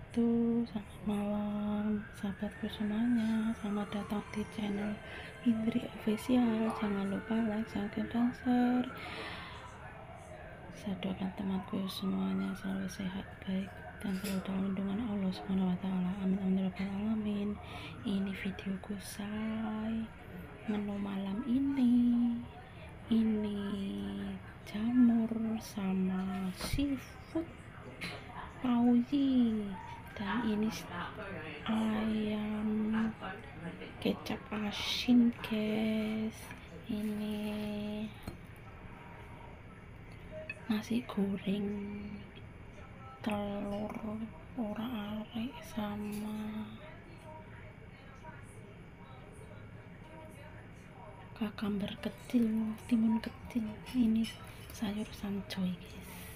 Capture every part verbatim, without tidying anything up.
wabarakatuh. Selamat malam sahabatku semuanya, selamat datang di channel Indri Official. Jangan lupa like, subscribe, dan share. Saya doakan temanku semuanya selalu sehat, baik, dan selalu dalam lindungan Allah Subhanahu wa taala. Amin amin ya rabbal alamin. Ini videoku saya menu malam ini. Ini jamur sama seafood pauzi, dan ini ayam kecap asin guys. Ini nasi goreng telur ora arek sama kakamber kecil, timun kecil. Ini sayur sancoy guys.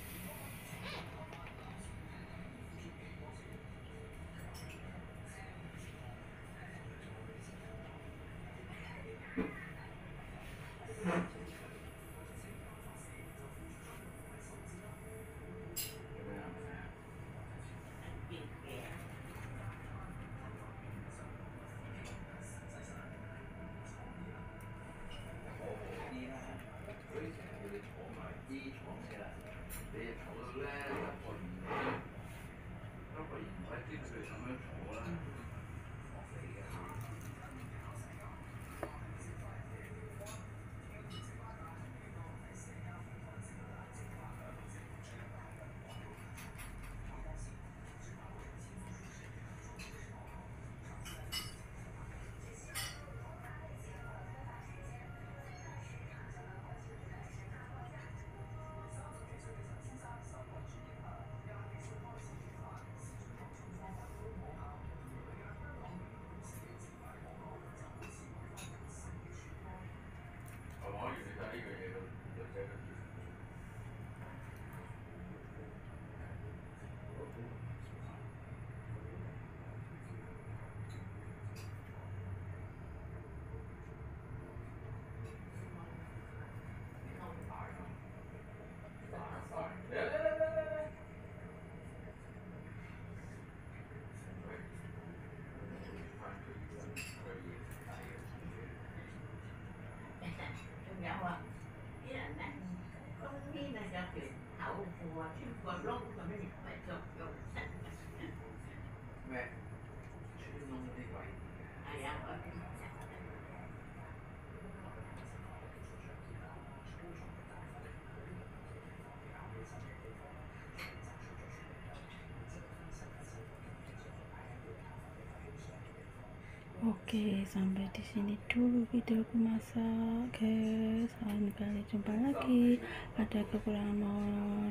Oke, sampai di sini dulu videoku masak guys. Lain kali jumpa lagi. Ada kekurangan mohon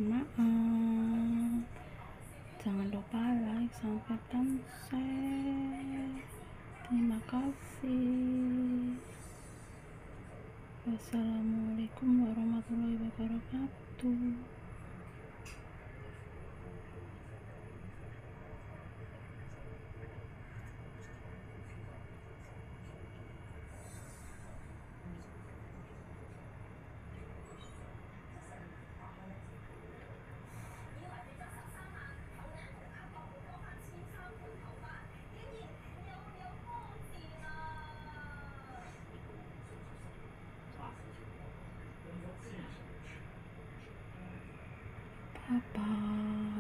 maaf. Jangan lupa like, subscribe, dan share. Terima kasih. Wassalamualaikum warahmatullahi wabarakatuh. Bye bye.